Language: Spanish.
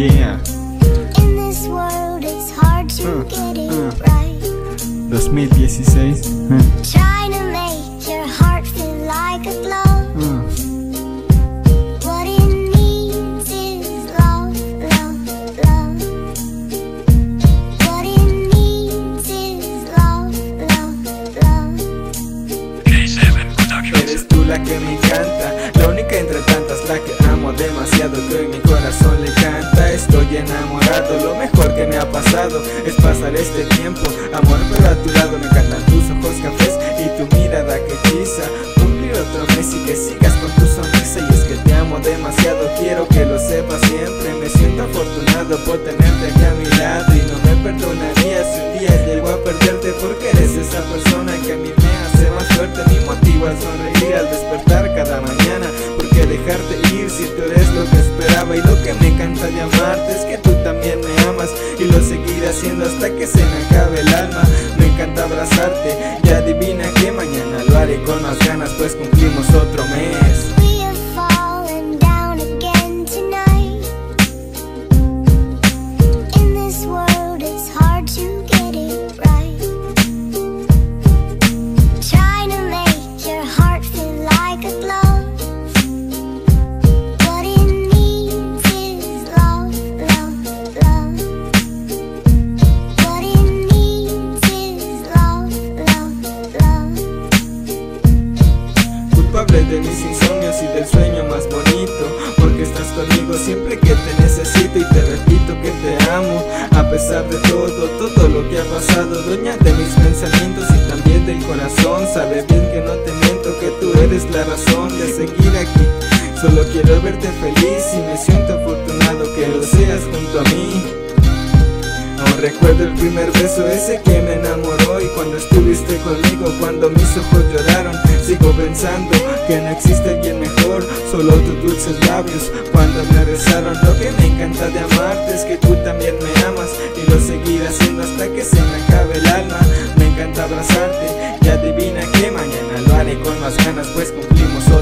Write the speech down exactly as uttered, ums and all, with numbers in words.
Yeah. In this world it's hard to Uh, get it uh. right. dos mil dieciséis. Uh, Trying to make your heart feel like a glove. uh. What it needs is love, love, love. What it needs is love, love, love. Eres tú la que me encanta, la única entre tantas, la que amo demasiado, que hoy mi corazón le canta. Estoy enamorado, lo mejor que me ha pasado es pasar este tiempo, amor, pero a tu lado. Me encantan tus ojos cafés y tu mirada que hechiza. Cumplir otro mes y que sigas con tu sonrisa. Y es que te amo demasiado, quiero que lo sepas siempre. Me siento afortunado por tenerte aquí a mi lado, y no me perdonaría si un día llego a perderte, porque eres esa persona que a mí me hace más fuerte. Mi motivo al sonreír al despertar cada mañana, porque dejarte ir si tú eres lo que esperaba. Y lo que me encanta de amarte es que tú también me amas, y lo seguiré haciendo hasta que se me acabe el alma. Me encanta abrazarte y adivina que mañana lo haré con más ganas, pues cumplimos otro mes. We have fallen down again tonight. In this world it's hard to get it right. Trying to make your heart feel like a glove. What it needs is love, love, love. What it needs is love, love, love. Culpable de mis insomnios y del sueño más bonito, porque estás conmigo siempre que te necesito. Y te repito que te amo, a pesar de todo, todo lo que ha pasado. Dueña de mis pensamientos y también del corazón. Sabe bien que no te miento, que tú eres la razón de seguir aquí. Solo quiero verte feliz y me siento afortunado que lo seas junto a mí. Aún recuerdo el primer beso, ese que me enamoró. Y cuando estuviste conmigo, cuando mis ojos lloraron, sigo pensando que no existe alguien mejor, solo tus dulces labios cuando me besaron. Lo que me encanta de amarte es que tú también me amas, y lo seguiré haciendo hasta que se me acabe el alma. Me encanta abrazarte y adivina que mañana lo haré con más ganas, pues cumplimos hoy.